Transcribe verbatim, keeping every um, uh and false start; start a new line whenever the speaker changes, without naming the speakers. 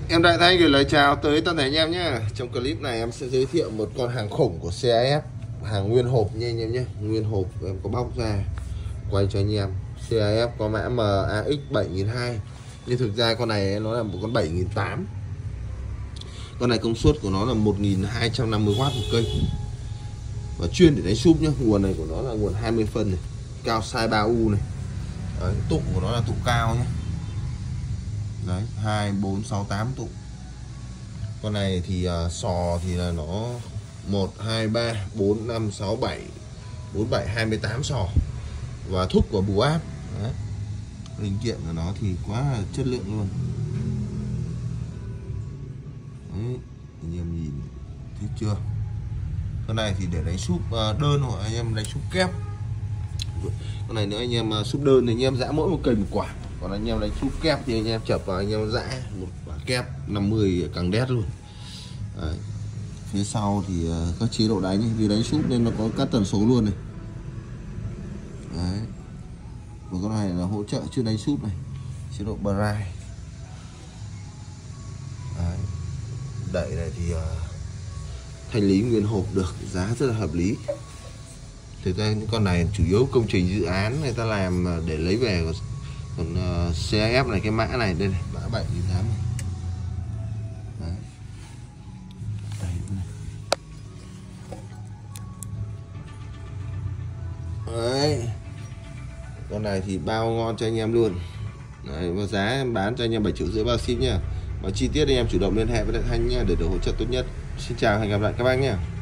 Em Đại Thanh gửi lời chào tới toàn thể anh em nhé. Trong clip này em sẽ giới thiệu một con hàng khủng của xê a ép, hàng nguyên hộp nha anh em nhé. Nguyên hộp em có bóc ra quay cho anh em. xê a ép có mã em a ích bảy nghìn hai trăm, nhưng thực ra con này nó là một con bảy nghìn tám trăm. Con này công suất của nó là một nghìn hai trăm năm mươi oát một cây, và chuyên để đánh súp nhá. Nguồn này của nó là nguồn hai mươi phân này, cao size ba u này. Đấy, tụ của nó là tụ cao nhé. Đấy, hai, bốn, sáu, tám tụ. Con này thì uh, sò thì là nó một, hai, ba, bốn, năm, sáu, bảy, bốn, bảy, hai mươi tám sò. Và thúc của bù áp. Đấy. Linh kiện của nó thì quá là chất lượng luôn. Đấy, anh em nhìn thấy chưa? Con này thì để đánh súp uh, đơn hoặc anh em đánh súp kép. Con này nữa anh em uh, súp đơn thì anh em giã mỗi một cây một quả. Còn anh em đánh súp kép thì anh em chập vào anh em giã một quả kép năm mươi càng đét luôn. Đấy. Phía sau thì uh, các chế độ đánh, vì đánh súp nên nó có các tần số luôn này. Đấy. Và con này là hỗ trợ chưa đánh súp này, chế độ Braille. Đấy. Đẩy này thì uh, thanh lý nguyên hộp được, giá rất là hợp lý. Thực ra những con này chủ yếu công trình dự án người ta làm để lấy về. Còn uh, xê a ép này, cái mã này đây này, mã bảy nghìn tám trăm này. Đấy. Đây này. Đấy. Con này thì bao ngon cho anh em luôn. Đấy, và giá em bán cho anh em bảy triệu rưỡi bao ship nha. Và chi tiết anh em chủ động liên hệ với Đại Thanh nha để được hỗ trợ tốt nhất. Xin chào, hẹn gặp lại các bác nhé.